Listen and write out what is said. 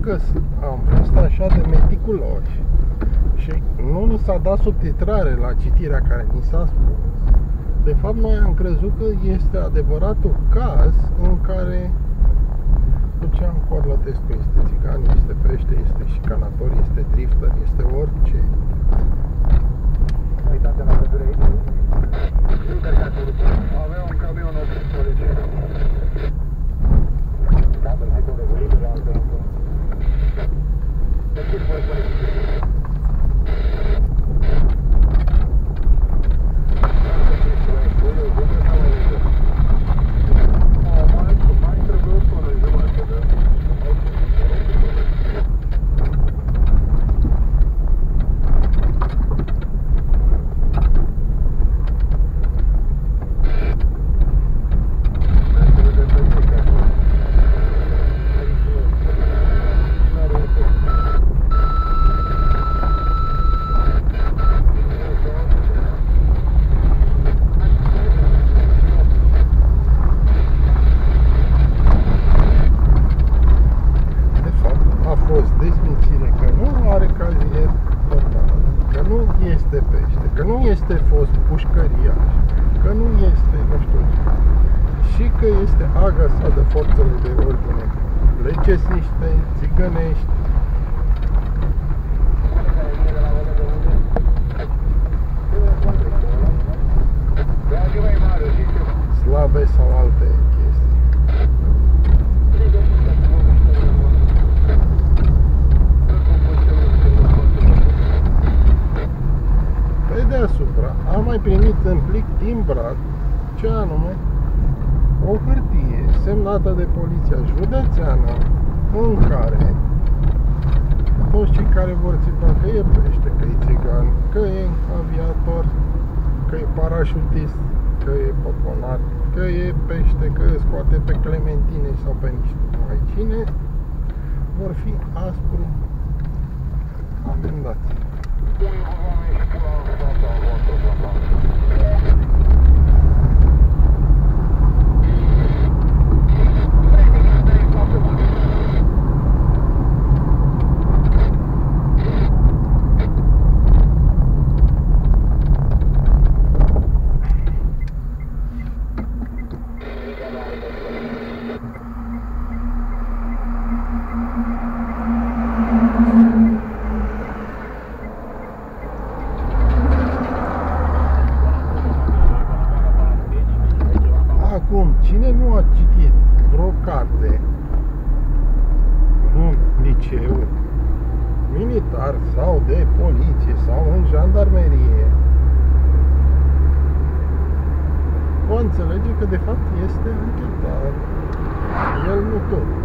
că am fost așa de meticuloși și nu ni s-a dat subtitrare la citirea care ni s-a spus, de fapt noi am crezut că este adevăratul caz în care duceam Corlătescu este țigan, este pește, este șicanator, este drifter, este orice. Uitați la pădure aici. Avea un camion oprit poliție. Cabel, hai cu regulile la altă încă. Deschid voi poliție. Mai trebuie o tonă jumătate, da? Că nu este fost pușcăriaș, că nu este, nu știu, și că este agasat de forțele de ordine legesiște, țigănești. Slabe sau alte chestii. Deasupra am mai primit în plic timbrat, ce anume, o hârtie semnată de poliția județeană în care toți cei care vor țipa că e pește, că e țigan, că e aviator, că e parașutist, că e poponar, că e pește, că scoate pe clementine sau pe niște mai cine, vor fi aspru amendați. Acum, cine nu a citit vreo carte în liceu militar sau de poliție sau în jandarmerie, o înțelege că de fapt este anchetat. El nu tot.